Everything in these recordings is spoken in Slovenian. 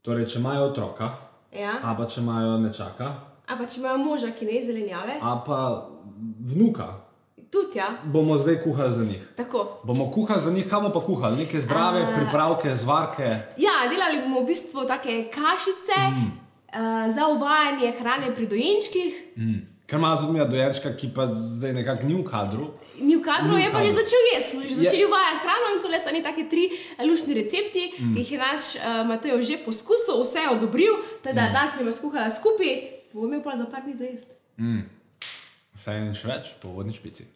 Torej, če imajo otroka, a pa če imajo nečaka, a pa če imajo moža, ki ne je zelenjave, a pa vnuka, tudi, bomo zdaj kuhali za njih. Tako. Bomo kuhali za njih, kaj bomo pa kuhali? Neke zdrave pripravke, zvarke? Ja, delali bomo v bistvu take kašice za uvajanje hrane pri dojenčkih. Ker ima tudi dojenčka, ki pa zdaj nekako ni v kadru. Ni v kadru, je pa že začel jesti. Smo že začeli uvajati hrano in tole so eni take 3 luštni recepti, ki jih je naš Mateo že poskusil, vse je odobril, teda danes bomo skuhala skupaj, bomo imel pa za par dni za jesti. Vse in še več po vodni špici.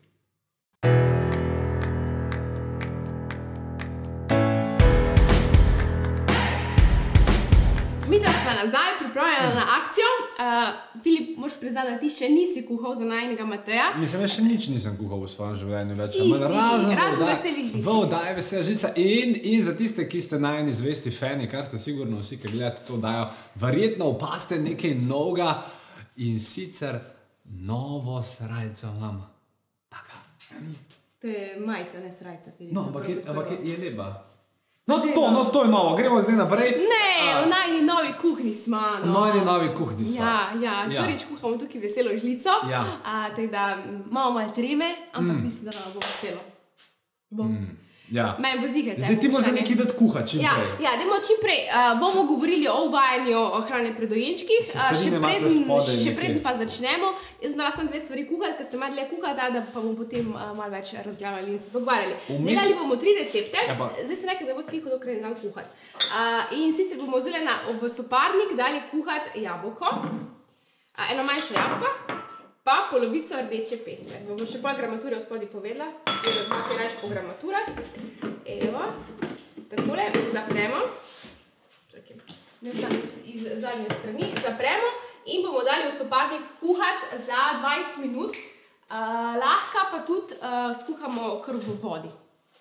Mi da smo nazaj, pripravljena na akcijo. Filip, moraš priznati, da ti še nisi kuhal za najnega Mateja. Mislim, jaz še nič nisem kuhal v svojem življenju več. Razen Veseli žica. V oddaji Vesela žica in za tiste, ki ste najni zvesti fani, kar ste sigurno vsi, ki gledate to oddajo, verjetno opaste nekaj novega in sicer novo srajco imam. Taka. To je majica, ne srajca, Filip. No, ampak je lepa. No to je novo, gremo zdaj naprej. Ne, v najni novi kuhni smo. V najni novi kuhni smo. Ja, prvič kuhamo tukaj Veselo žlico. Tako da malo treme, ampak mislim, da nam bo uspelo. Meni bo zihati. Zdaj ti moraš nekaj dati kuhati čim prej. Ja, dajmo čim prej. Bomo govorili o uvajanju hrane pri dojenčkih. Še preden pa začnemo. Jaz sem dala samo 2 stvari kuhati, ker ste malo dlje kuhati, da pa bomo potem malo več razglavljali in se pogovarjali. Delali bomo 3 recepte. Zdaj sem rekla, da bo tiho, dokler ne dam kuhati. In sicer bomo vzeli v soparnik, dali kuhati jabolko, eno manjšo jabolko, pa polovico rdeče pese. Bomo še pol gramature v spodaj povedala, kako rajš po gramaturah. Evo, takole, zapremo. Čakaj, ne znam iz zadnje strani. Zapremo in bomo dali v soparnik kuhati za 20 minut. Lahko pa tudi skuhamo kar v vodi.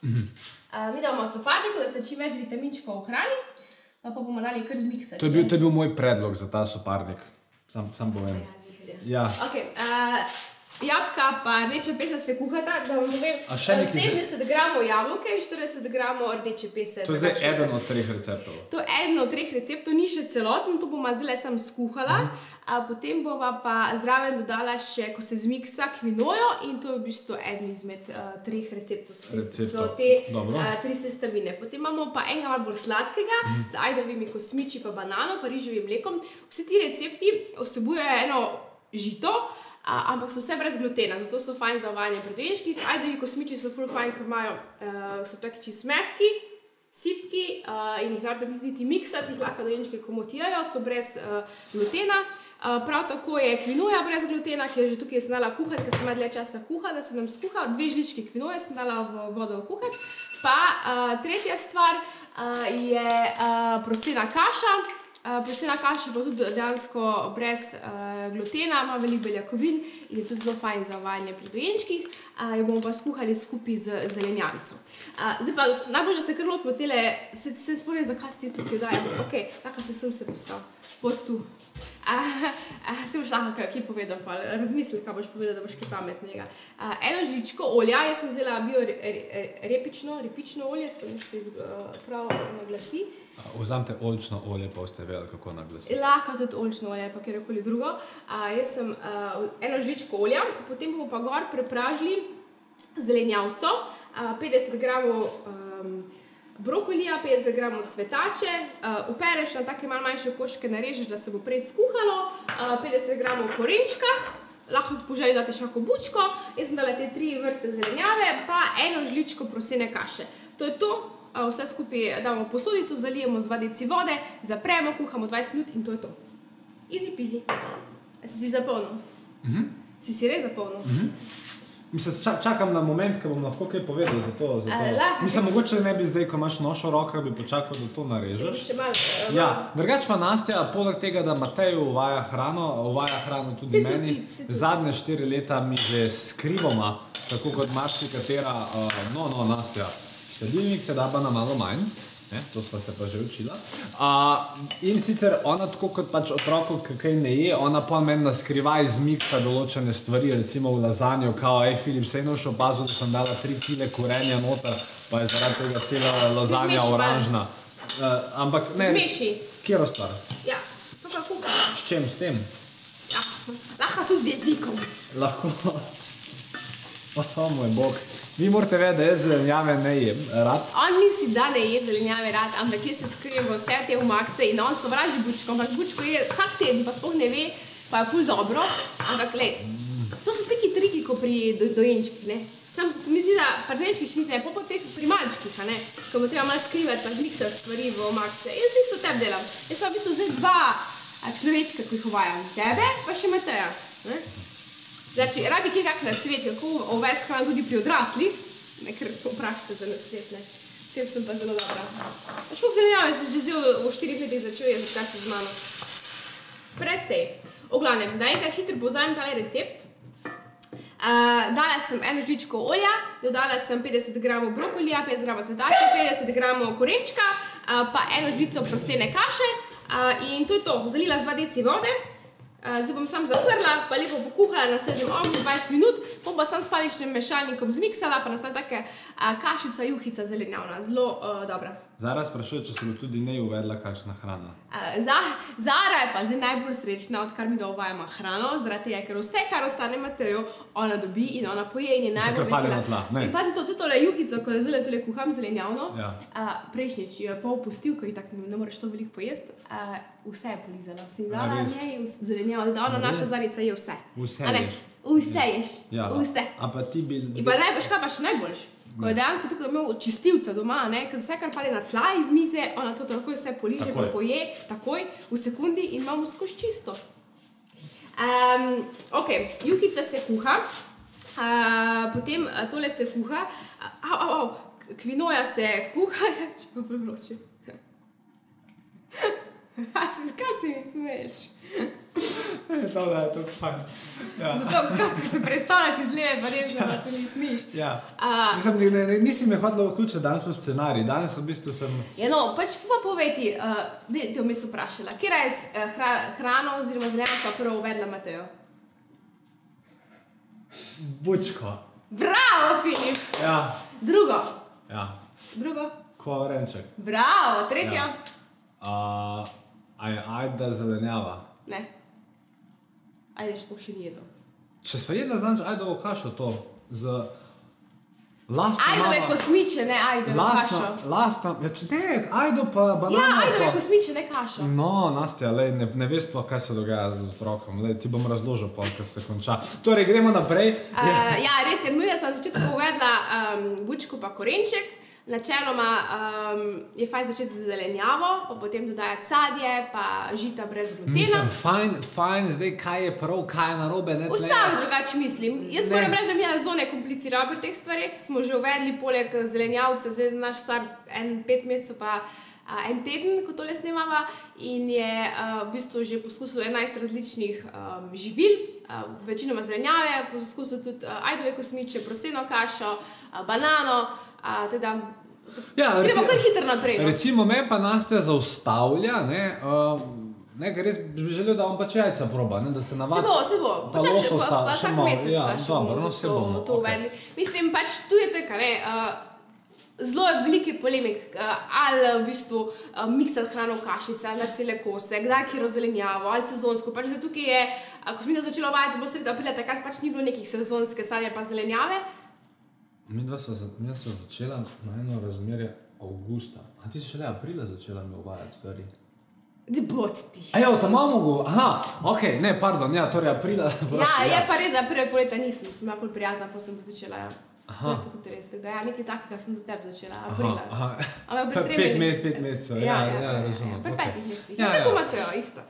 Mi damo v soparniku, da se čim več vitaminčkov ohrani, pa bomo dali kar zmiksati. To je bil moj predlog za ta soparnik. Sam povem. Ja. Jabolka pa rdeča pesa se kuhata, da vam povem 70 gramov jabolke in 40 gramov rdeče pese. To je zdaj eden od 3 receptov. To je eden od 3 receptov, ni še celoten, to bomo zdaj sam skuhala. Potem bova pa zraven dodala še, ko se zmiksa, kvinojo in to je v bistvu eden izmed 3 receptov. So te 3 sestavine. Potem imamo pa enega malo bolj sladkega, z ajdovimi kosmiči pa banano, pa riževim mlekom. Vsi ti recepti vsebujejo eno žito, ampak so vse brez glutena, zato so fajn za uvajanje pri dojenčkih. Ajdovi kosmiči so ful fajn, ker imajo, so taki čisto mehki, sipki in jih narediti niti miksati, jih lahko dojenčke komotirajo, so brez glutena. Prav tako je kvinoja brez glutena, ki je že tukaj sem dala kuhati, ker sem imela dlje časa kuhati, da se nam skuha. 2 žlički kvinoje sem dala v vodo kuhati. Pa tretja stvar je prosena kaša. Prosena kaša pa tudi dejansko brez glutena, ima veliko beljakovin in je tudi zelo fajn za uvajanje pri dojenčkih. Jo bomo pa skuhali skupaj z zelenjavico. Zdaj pa najbolj, da se kar lotimo tele, se spomnim, zakaj ste tukaj vdajem. Ok, tako se postav. Pod tu. Se boš lahko kaj povedal, pa razmisli, kaj boš povedal, da boš kaj pametnega. Eno žličko olja, jaz sem vzela bio repično olje, spomnim, se prav naglasi. Vzamte oljčno olje, pa boste vedeli, kako naglasi. Lahko tudi oljčno olje, pa kjerkoli drugo. Jaz sem eno žličko olja, potem bomo pa gor prepražili zelenjavco, 50 gramov brokolija, 50 gramov cvetače, upereš na take malo manjše koščke, narežeš, da se bo prej skuhalo, 50 gramov korenčka, lahko po želji date še kako bučko, jaz sem dala te 3 vrste zelenjave, pa eno žličko prosene kaše. To je to. Vse skupaj damo v posodico, zalijemo z 2 deci vode, zapremo, kuhamo 20 minut in to je to. Easy peasy. Si zapolnil? Si res zapolnil? Mislim, čakam na moment, ko bom lahko kaj povedal za to. Mislim, mogoče ne bi zdaj, ko imaš nož v rokah, bi počakal, da to narežeš. Še malo. Ja, drugače pa Nastja, poleg tega, da Mateju uvaja hrano tudi meni, zadnje 4 leta mi že skrivoma, tako kot marsikatera, Nastja, štedilnik se da pa na malo manj, to sva se pa že učila. In sicer ona tako kot pač otrokov, ki kaj ne je, ona pa meni naskrivaj zmiksa določene stvari, recimo v lazanjo, kao, Filip, sej noš opazil, da sem dala 3 kile korenja noter, pa je zaradi tega cela lazanja oranžna. Ampak ne... Zmeši. Kjero stvar? Ja, to pa kuham. S čem, s tem? Ja, lahko tudi z jezikom. Lahko. Moj bog. Vi morate vedeti, da jaz zelenjave ne jem rad. On misli, da ne je zelenjave rad, ampak jaz se skrijem vse te umakce in on sovraži bučko, ampak bučko je vsak teden, pa sploh ne ve, pa je ful dobro, ampak glej, to so taki triki, ko pri dojenčkih, ne. Sam se mi zdi, da pri dojenčkih še niti ne, po teh pri malčkih, ne, ko bo treba malo skrivati, pa zmiksati stvari v umakce. Jaz isto teb delam. Jaz sem v bistvu zdaj dva človečka, ki jih uvajam. Tebe, pa še Mateja, ne. Znači, rabi kje kak nasvet, kako uvesti hrano tudi pri odraslih, ne, ker vprašate za nasvet, ne. Tem sem pa zelo dobra. Školiko zelenjave se že zdaj v 4 letih začel je začeti z mano. Precej. V glavnem, da enkrat hitro povzamem tale recept. Dala sem 1 žličko olja, dodala sem 50 gramov brokolija, 50 gramov cvetače, 50 gramov korenčka, pa 1 žlico prosene kaše in to je to. Zalila z 2 deci vode. Zdaj bom sam zaprla, pa lepo pokuhala na srednjem ognju 20 minut, bom pa sam s paličnim mešalnikom zmiksala, pa nastane taka kašica, juhica zelenjavna, zelo dobra. Zara sprašuje, če se bo tudi ne uvedla kakšna hrana. Zara je pa zdaj najbolj srečna, odkar mi da uvajamo hrano, zaradi tega, ker vse, kar ostane Mateju, ona dobi in ona poje in je najbolj vesela. In pazi to, tole juhico, ko zdaj tole kuham zelenjavno, prejšnjič jo je pol pustil, ko ji tako ne moreš to veliko pojesti, vse je polizala. Si dala njej zelenjavo, da ona naša Zarica je vse. Vse ješ. Vse ješ, vse. A pa ti bi... In pa najboljš, kaj pa še najboljš? Ko je dejansko tako, da imel čistilca doma, ne, ker vse, kar pade na tla iz mize, ona to takoj vse poliže, pa poje, takoj, v sekundi in imamo skozi čisto. Ok, juhica se kuha, potem tole se kuha, kvinoja se kuha, če pa prevroči. Kaj se mi smeješ? To da je to fajn. Zato, kako se predstavljaš iz leve, pa res, da se mi smiš. Mislim, nisi me hotela vključiti danes v scenarij, danes v bistvu sem... Ja, no, pač pa povej ti, te vmes vprašala, kjera je hrano oziroma zelenjavo sva prvo uvedla Matejo? Bučko. Bravo, Filip! Ja. Drugo? Ja. Drugo? Korenček. Bravo, tretja? A je ajda zelenjava? Ne. Ajde, špoh še ni jedel. Če sva jedla, znam, ajdovo kašo to z lastno mama... Ajdove kosmiče, ne ajdovo kašo. Lastna, ne, ajdo pa banano. Ja, ajdove kosmiče, ne kašo. No, Nastja, lej, ne veš sploh, kaj se dogaja z otrokom. Lej, ti bom razložil pol, kaj se konča. Torej, gremo naprej. Ja, res je, mi sem začetku uvedla bučko pa korenček. Načeloma je fajn začeti z zelenjavo, pa potem dodajati sadje, pa žita brez glutena. Mislim, fajn, zdaj kaj je prav, kaj je narobe, ne tle. Vsak drugače mislim. Jaz moram reči, da mi je zelo ne komplicirala pri teh stvareh. Smo že uvedli poleg zelenjavca, zdaj naš star 5 mesecev pa 1 teden, ko tole snemava, in je v bistvu že poskusil 11 različnih živil, večinoma zelenjave, poskusil tudi ajdove kosmiče, proseno kašo, banano, teda gremo kar hitro naprej. Recimo me pa Nastja zaustavlja, ker res bi želel, da on pač jajca proba, da se navadi. Se bo, počakaj, pa kak mesec pa bomo to uvedli. Mislim, pač tu je tako, zelo je velike polemik, ali v bistvu miksati hrano v kašice, ali na cele kose, kdaj kjero zelenjavo, ali sezonsko. Pač zdaj tukaj je, ko smo začeli uvajati bolj sredi aprila, takrat pač ni bilo nekih sezonske sadje pa zelenjave. Midva sva začela na eno razmerje avgusta. A ti si šele aprila začela mi uvajati stvari? Ne bodi ti. Tam mogo, okej, ne, pardon, torej aprila. Ja, je pa res, da aprila poleta nisem, sem bila ful prijazna, pa sem pa začela, to je pa tudi res, da nekaj takega sem do tebe začela, aprila. Ampak pri 5 mesecev, ja, razumem. Pri 5 mesecih, tako Matejo, isto.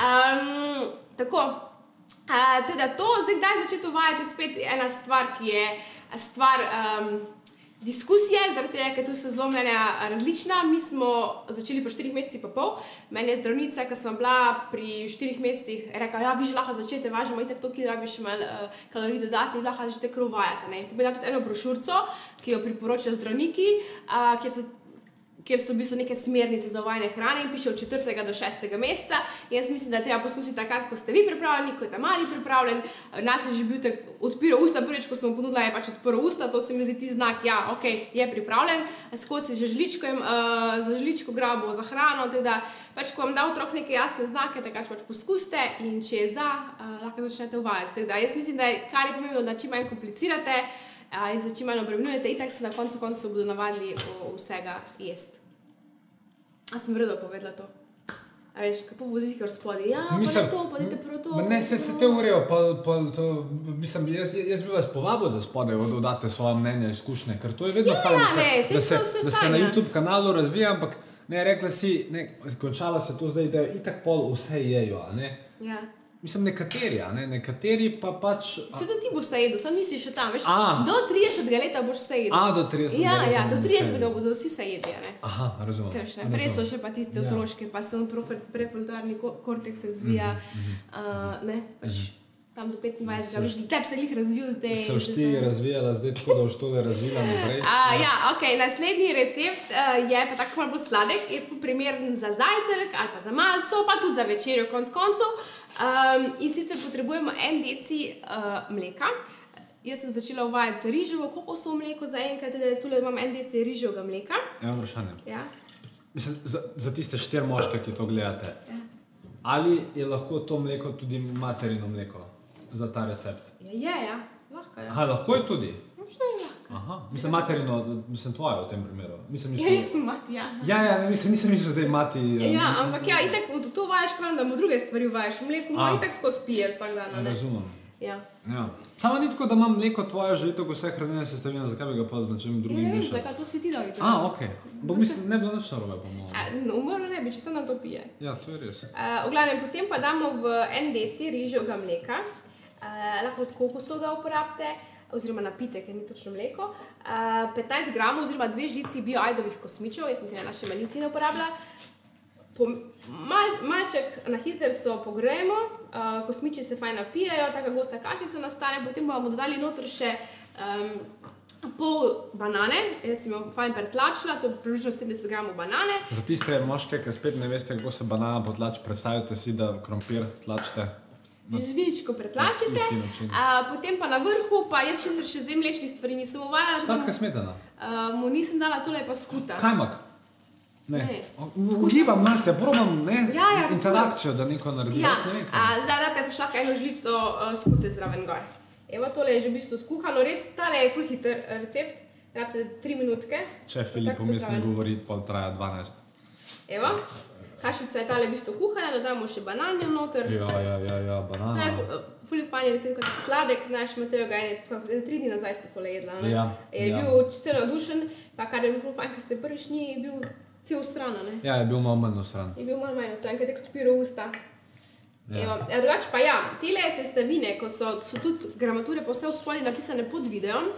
Tako, teda to, zdaj kdaj začeti uvajati spet ena stvar, ki je stvar diskusije, zaradi tega, ker tu so zelo mnenja različna. Mi smo začeli pri 4 mesecih pa pol. Meni je zdravnica, ko smo bila pri 4 mesecih, rekla, ja, vi že lahko začete, važemo itak to, ki rabiš malo kalorij dodati, lahko začete kar uvajati. Pomeni tudi eno brošurco, ki jo priporočajo zdravniki, kjer so v bistvu neke smernice za uvajanje hrane in piše od 4. do 6. meseca. In jaz mislim, da je treba poskusiti takrat, ko ste vi pripravljeni, ko je ta mali pripravljen. Nas je že bil tak odpiral usta, prvič, ko sem mu ponudila, je pač odprl usta, to se mi zdi ti znak, ja, ok, je pripravljen. Skozi že za žličko grabo za hrano, tako da pač, ko vam da otrok neke jasne znake, takrat pač poskusite in če je za, lahko začnete uvajati. Tako da jaz mislim, da je, kar je pomembno, da čim manj komplicirate in za čim manj obremenjujete, itak se na koncu bodo navadili vsega jesti. A sem vredo povedala to? A veš, kako bo zdi kar spodaj? Ja, pa ne to, pa dajte prav to. Ne, se te urejo, pa to, mislim, jaz bi vas povabil, da spodaj dodate svoje mnenja, izkušnje, ker to je vedno fajn, da se na YouTube kanalu razvija, ampak ne, rekla si, končala se to zdaj, da itak pol vse jejo, a ne? Ja. Mislim, nekateri pa pač... Se tudi ti boš vse jedel, sam nisi še tam, veš? Do 30. leta boš vse jedel. Do 30. leta. Ja, do 30. bodo vsi vse jedli, ne? Aha, razumem. Prej so še pa tiste otroške, pa se prefrontalni korteks razvija, ne, pač tam do 25. Tep se glih razvil zdaj. Se boš ti razvijala zdaj tako, da boš tole razvila naprej? Ja, ok, naslednji recept je pa tako malo bolj sladek, je primeren za zajtrk ali pa za malco, pa tudi za večerjo konc koncev. In sicer potrebujemo 1 deci mleka. Jaz sem začela uvajati riževo kokosovo mleko za enkrat, da tule imam 1 deci riževega mleka. Ja, vprašanje. Ja. Mislim, za tiste 4 moške, ki to gledate, ali je lahko to mleko tudi materino mleko za ta recept? Ja, lahko je. Aha, lahko je tudi? Možda je lahko. Aha, mislim materino, mislim tvoje v tem primeru. Ja, jaz sem mati, ja. Ja, nisem mislil, da je mati... Ja, ampak ja, itak to uvajaš kran, da mu druge stvari uvajaš. Mleko mu itak skozi pije vsak dan, ne? Razumem. Ja. Samo ni tako, da imam mleko tvoje že itak vse hranjene sestavine, zakaj bi ga pa z načem drugim mišati? mišati? Ne vem, zakaj to si ti dal. Ok. Bo mislim, ne bilo nič narobe, po mojem. Umrlo ne bi, če se nam to pije. Ja, to je res. V glavnem, potem pa damo v 1 deci riževega mleka. Lahko od kokosovega uporabite, oziroma napitek, ni točno mleko. 15 gramov oziroma 2 žlici bioajdovih kosmičev, jaz sem te na naši malicini uporabila. Malček na hitrco pogrejemo, kosmiči se fajn napijajo, taka gosta kašica nastane, potem bomo dodali noter še pol banane, jaz sem jo fajn pretlačila, to je približno 70 gramov banane. Za tiste moške, ki spet ne veste, kako se banana potlači, predstavljate si, da krompir tlačite. Žvičko pretlačite, potem pa na vrhu, pa jaz še zdaj mlečnih stvari nisem uvajala. Sladka smetana? Mu nisem dala, tole je pa skuta. Kajmak? Ne. Ugibam, Nastja, probam interakcijo, da neko naredi. Ja, zdaj date pa šlaka 1 žlico skute zraven gor. Evo, tole je že v bistvu skuhano, res, tale je ful hiter recept, rabite 3 minutke. Če Filip umestno govori, pol traja 12. Evo. Kašica je tale v bistvu kuhana, dodamo še bananjo noter. Ja, banana. To je ful fajn, recimo kot sladek, naš Mateo ga je 3 dni nazaj ste tole jedla, ne? Je bil celo navdušen, pa kar je bil ful fajn, ker se prvič ni bil cel stran, ne? Ja, je bil malo manj stran. Je bil malo manj stran, ker je odpiral usta. Drugač pa ja, tele sestavine, ko so tudi gramature pa vse v spodaj napisane pod videom,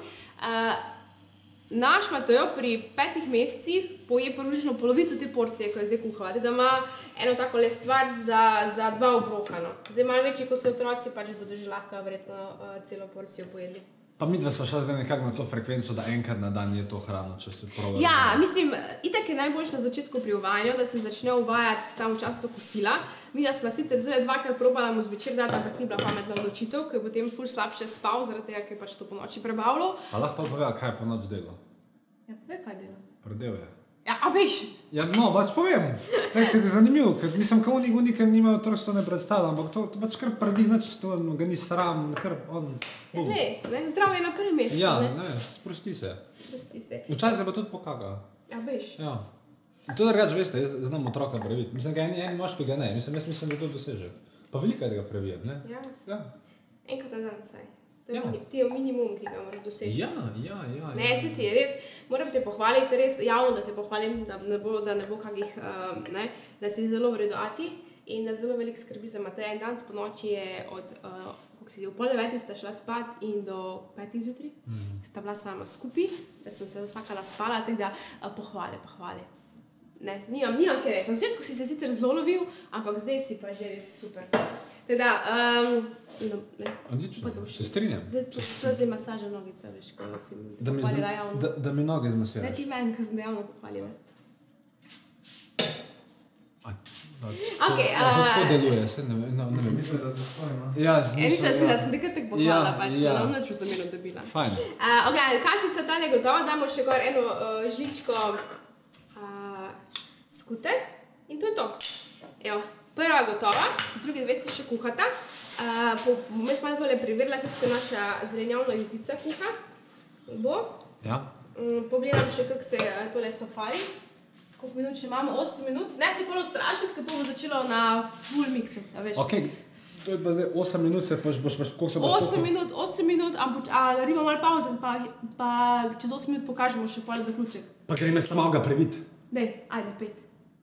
naš Mateo pri 5 mesecih poje približno polovico te porcije, ko je zdaj kuhala, da ima eno tako le stvar za 2 obroka. Zdaj malo večji, ko so otroci, pač bodo že lahko verjetno celo porcijo pojedli. Pa midva sva šla zdaj nekako na to frekvenco, da enkrat na dan je to hrano, če se proba. Ja, mislim, itak je najboljš na začetku pri uvajanju, da se začne uvajati tam v času kosila. Midva sva sicer zdaj 2-krat probala mu zvečer dati, ampak ni bila pametna odločitev, ker je potem ful slabše spal, zaradi tega, ker je pač to po noči prebavljal. A lahko pa povej, kaj je po noč delo? Ja, povej, kaj delo. Predel je. Ja, a veš? Ja, no, pač povem. Ker je zanimivo, ker mislim, kao oni, ker nimajo otrok, to ne predstavljam, ampak to pač kar predi, nič to ga ni sram, kar on... Ne, zdravje je na prvem mestu, ne? Ja, sprosti se. Sprosti se. Včasih pa tudi pokaga. Ja, veš. Ja. To drugač, veste, jaz znam otroka previti. Mislim, ga en moški ga ne. Mislim, da to doseže. Pa veliko je, da ga previjem, ne? Ja. Enkrat na dan saj. To je minimum, ki ga moraš doseči. Ja. Ne, si res. Moram te pohvaliti, res javno, da te pohvalim, da ne bo kakih, da si zelo vredovati in da zelo veliko skrbi za Mateja. In danes po noči je od, koliko si, v 8:30 sta šla spat in do 5 zjutraj sta bila sama skupaj, da sem se vsakala spala, tako da pohvale. Ne, nimam kaj reči. Na začetku si se sicer zelo lovil, ampak zdaj si pa že res super. Teda, odlično, se strinjam. Zdaj masaža nogica, veš, ko si mi pohvalila javno. Da mi noge zmasiraš. Ne ti meni, ko sem javno pohvalila. Tako deluje, se ne vem. Mislim, da se spojimo. Mislim, da sem nekaj tako pohvala, pač ravnoč v zameno dobila. Fajn. Kašica tale gotova, damo še gor eno žličko skute in to je to. Evo, prva gotova, druge dve se še kuhata. Vmes malo tole preverila, kako se naša zelenjavna juhica kuha. Pogledam še, kako se tole sofari. Koliko minut še imamo? 8 minut. Ne se polo strašiti, ker bo začelo na full mixer. Ok, to je pa zdaj 8 minut, koliko se boš kuhal? 8 minut, ampak naredimo malo pauze, pa čez 8 minut pokažemo še pol zaključek. Pa greme sta malo ga previti. Dej, ajde, 5.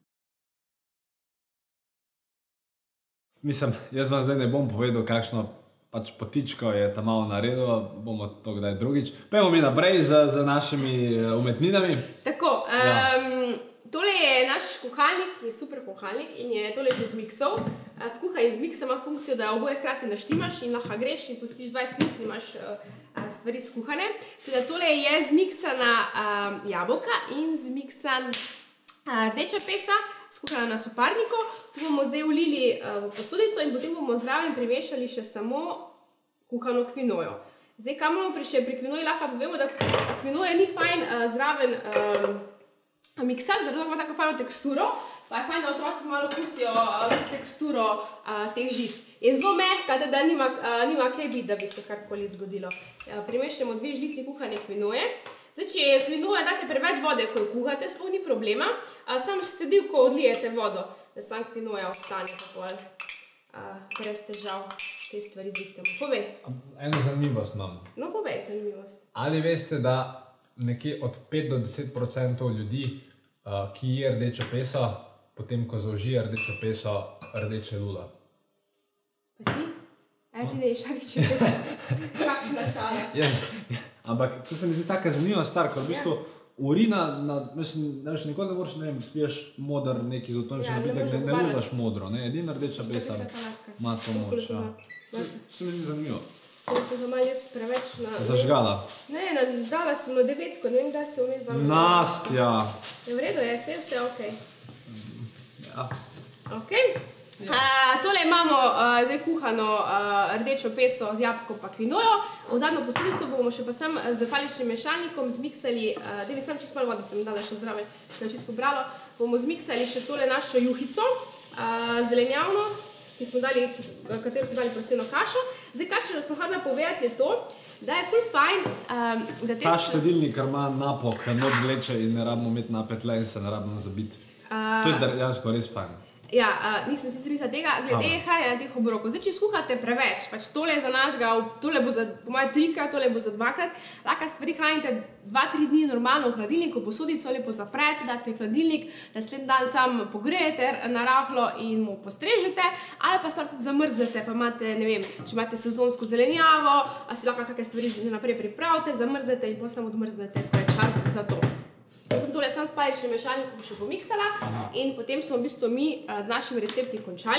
Mislim, jaz vam zdaj ne bom povedal, kakšno pač potičko je tam malo naredilo, bomo to kdaj drugič. Pejmo mi naprej z našimi umetninami. Tako, tole je naš kuhalnik, je super kuhalnik in je tole že zmiksal. Skuhaj iz miksa ima funkcijo, da oboje hkrati naštimaš in lahko greš in pustiš 20 minut in imaš stvari skuhane. Teda tole je zmiksana jabolka in zmiksan rdeča pesa, skuhana na soparniku. To bomo zdaj ulili v posodico in potem bomo zraven primešali še samo kuhano kvinojo. Zdaj, kaj moramo še pri kvinoji, lahko povemo, da kvinoja ni fajn zraven miksati, zato ima tako fajno teksturo, pa je fajn, da otroci malo okusijo teksturo teh žit. Je zelo mehka, da nima kaj biti, da bi se karkoli zgodilo. Primešamo 2 žlici kuhane kvinoje. Zdaj, če kvinoja date preveč vode, ko jo kuhate, sploh ni problema, samo sledi, ko odlijete vodo, da sam kvinoja ostane tako, brez težav te stvari zrihtamo. Povej. Eno zanimivost imam. No, povej zanimivost. Ali veste, da nekje od 5 do 10% ljudi, ki je rdečo peso, potem, ko zaužije rdečo peso, rdeče lula? Pa ti? Ti ne ješ rdeče peso. Kakšna šala. Ampak to se mi zdi taka zanimiva stvar, ker v bistvu urina, nikoli ne moreš, ne vem, spiješ modar neki izotončen napitek, ne lulaš modro, edina rdeča pesa ima to moč. Se mi zdi zanimivo. Ko sem ga malo jaz preveč zažgala? Ne, dala sem na 9, ne vem, da se vmes dala. Nastja! V redu je, vse ok. Ja. Ok. Tole imamo zdaj kuhano rdečo peso z jabolkom pa kvinojo. V zadnjo posodico bomo še pa sam z paličnim mešalnikom zmiksali, da bi sam čisto malo voda sem dala še zraven, da je čisto pobralo. Bomo zmiksali še tole našo juhico, zelenjavno, katero smo dali proseno kašo. Zdaj, kar še nas nahodila povedati je to, da je ful fajn, da te... Ta štedilnik, kar ima napok, not vleče in ne rabimo imeti napetle in se ne rabimo zabiti. To je dejansko res fajn. Ja, nisem si mislila tega, glede hranjenja teh obrokov. Zdaj, če skuhate preveč, pač tole je za našega, tole bo za po moje 3-krat, tole bo za 2-krat, lahko stvari hranite 2-3 dni normalno v hladilniku, posodico lepo zaprete, date v hladilnik, naslednji dan sam pogrejete na rahlo in mu postrežete, ali pa stvar tudi zamrznete, pa imate, ne vem, če imate sezonsko zelenjavo, si lahko kakšne stvari naprej pripravite, zamrznete in potem samo odmrznete, ko je čas za to. Jaz sem tole sam s paličnim mešalnikom še pomiksala in potem smo v bistvu mi z našimi recepti končali.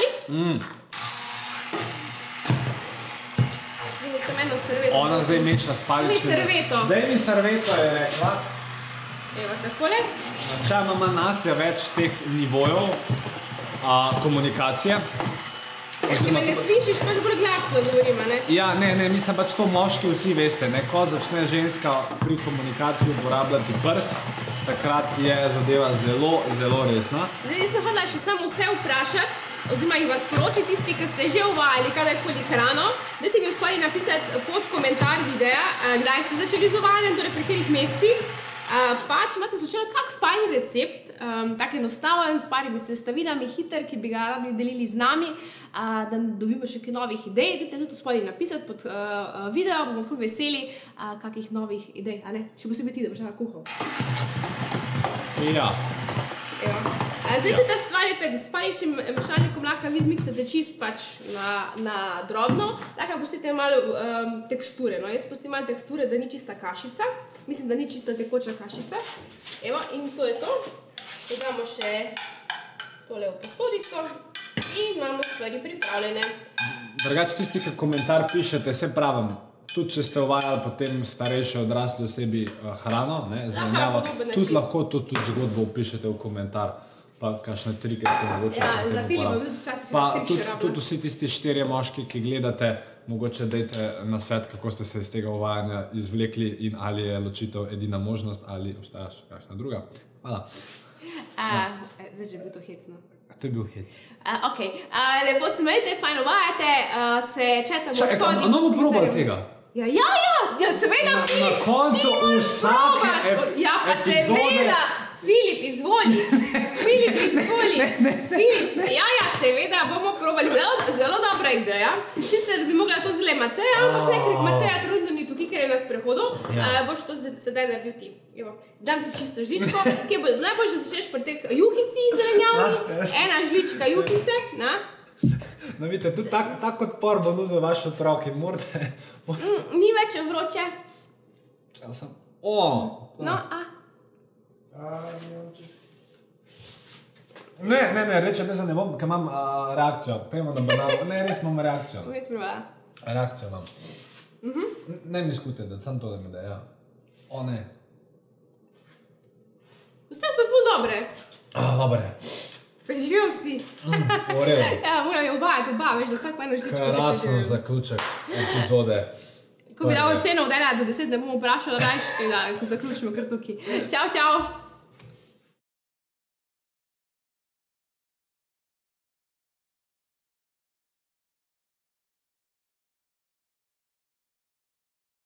Zdaj mi sem eno serveto. Ona zdaj meša s paličnim. Zdaj mi serveto je rekla. Evo, takole. Načelno ima Nastja več teh nivojev komunikacije. Če me ne slišiš, pač bolj glasno govorim, ne? Ja, ne, mislim pač to moški vsi veste, ko začne ženska pri komunikaciji uporabljati prst, takrat je zadeva zelo, zelo resna. Zdaj sem hodila še samo vse vprašati, oziroma jih vas prosi, tisti, ki ste že uvajali kadarkoli hrano, dajte mi uspali napisati pod komentar videa, kdaj ste začeli z uvajanjem, torej pri katerih mesecih. Pa, če imate slučajno kak fajn recept, tak enostaven, s parimi sestavinami, hiter, ki bi ga radi delili z nami, da dobimo še kaj novih idej, dajte tudi uspali napisati pod video, bomo ful veseli kakih novih idej, a ne? Še posebej ti, da boš nekaj kuhal. Ja. Zdaj tudi ta stvar je tak, s paličnim mešalnikom lahko vi zmiksate čist pač na drobno, lahko pustite malo teksture, no, jaz pustim malo teksture, da ni čista kašica, mislim, da ni čista tekoča kašica, evo, in to je to, dodamo še tole v posodico in imamo stvari pripravljene. Drugače tisti, ki komentar pišete, se pravim, tudi če ste uvajali potem starejše odrasli osebi hrano, zelenjavo, tudi lahko tudi zgodbo upišete v komentar. pa kakšne trike ste mogoče. Ja, za Filipa bi včasih še trik še rabila. Tudi vsi tisti 4 moški, ki gledate, mogoče dajte na svet, kako ste se iz tega uvajanja izvlekli in ali je ločitev edina možnost ali obstaja še kakšna druga. Hvala. Reč je bil to hecno. To je bil hec. Lepo se imejte, fajn uvajate, se četamo v spodnji. No bomo probali tega. Ja, seveda, Na koncu vsake epizode. Filip, izvoli. Seveda bomo probali. Zelo dobra ideja. Sicer bi mogla to zle Mateja, ampak ne, ker Mateja trenutno ni tukaj, ker je na sprehodu. Boš to sedaj naredil ti. Dam ti čisto žličko. Najbolj, da začneš pri teh juhici zelenjavni. Ena žlička juhice. No, vidite, tudi tako kot por bo nudil vaš otrok in morate... Ni več vroče. Časem. Ne, rečem, ne bom, ker imam reakcijo. Pejmo na banano. Ne, res imam reakcijo. Reakcijo imam. Ne mi skute, da sam to da mi da, ja. Ne. Vse so ful dobre. Dobre. Preživel si. Uredo. Ja, moram je uvajati oba, veš, da vsak pa eno žličko. Krasen zaključek epizode. Ko bi dal oceno od 1 do 10, ne bomo vprašali rajške, da zaključimo kar tukaj. Čau.